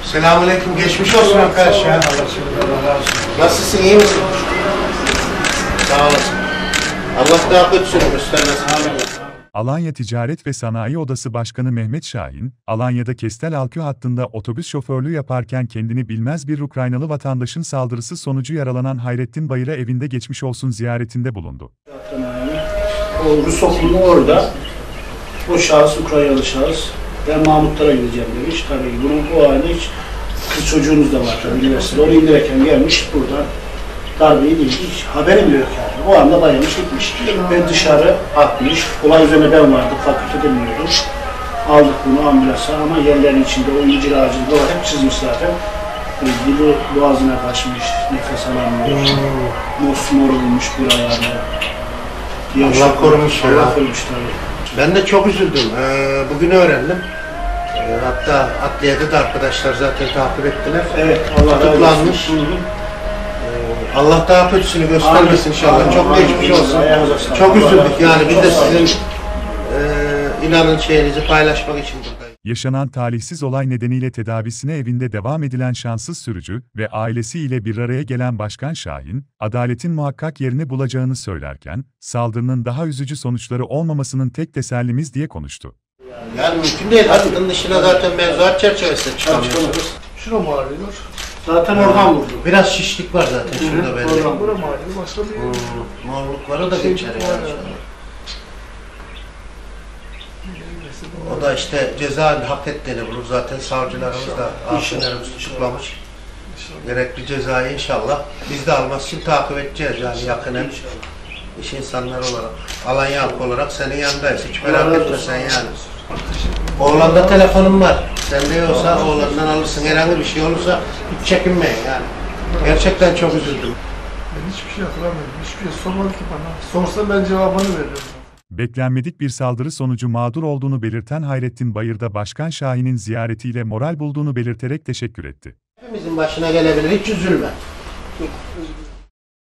Selamünaleyküm, geçmiş olsun arkadaş ya. Nasılsın, iyi misin? Sağ olasın. Allah daha kötüsünü göstermesin. Alanya Ticaret ve Sanayi Odası Başkanı Mehmet Şahin, Alanya'da Kestel-Alkü hattında otobüs şoförlüğü yaparken kendini bilmez bir Ukraynalı vatandaşın saldırısı sonucu yaralanan Hayrettin Bayır'a evinde geçmiş olsun ziyaretinde bulundu. O Rus okulunun orada, o şahıs, Ukraynalı şahıs, ben Mahmutlara gideceğim demiş. Tabii bunun o aile hiç kız çocuğumuz da var tabii üniversitede. Onu indirirken gelmiş buradan darbeyi değil, hiç haberim yok yani. O anda dayamış gitmiş. Ben dışarı atmış. Olay üzerine ben vardım, fakültede bilmiyordum. Aldık bunu ambulansa ama yerlerin içinde o incir ağacını da hep çizmiş zaten. Dili boğazına kaçmış, nefes alamıyor. Mosmor olmuş bir ayağına. Allah korumuş ya. Allah korumuş tabii. Ben de çok üzüldüm. Bugün öğrendim. Hatta adliyede de arkadaşlar zaten takip ettiler. Evet, Allah tutuklanmış. Allah daha kötüsünü göstermesin inşallah. Çok geçmiş olsun. Çok üzüldük yani. Biz de sizin inanın şeyinizi paylaşmak için buradayız. Yaşanan talihsiz olay nedeniyle tedavisine evinde devam edilen şanssız sürücü ve ailesiyle bir araya gelen Başkan Şahin, adaletin muhakkak yerini bulacağını söylerken, saldırının daha üzücü sonuçları olmamasının tek tesellimiz diye konuştu. Yani mümkün değil. Hattın dışına zaten mevzuat çerçevesinde çıkamıyorsunuz. Şura mı ağrıyor? Zaten oradan vurdu. Biraz şişlik var zaten şurada belli. Oradan bura mı ağrıyor? Başka bir yer. Morlukları da geçer yani. O da işte cezaevi hak ettiğini bulur. Zaten savcılarımız da, hakimlerimiz tutuklamış. Gerekli cezayı inşallah biz de almak için takip edeceğiz yani yakinen. İş insanları olarak, Alanya halkı olarak senin yanındayız. Hiç merak etme sen yani. Oğlanda telefonum var. Sende yoksa oğlandan alırsın. Herhangi bir şey olursa hiç çekinmeyin yani. Gerçekten çok üzüldüm. Ben hiçbir şey hatırlamıyorum. Hiçbir şey sormadı ki bana. Sorsa ben cevabını veririm. Beklenmedik bir saldırı sonucu mağdur olduğunu belirten Hayrettin Bayır'da Başkan Şahin'in ziyaretiyle moral bulduğunu belirterek teşekkür etti. Hepimizin başına gelebilir, hiç üzülme.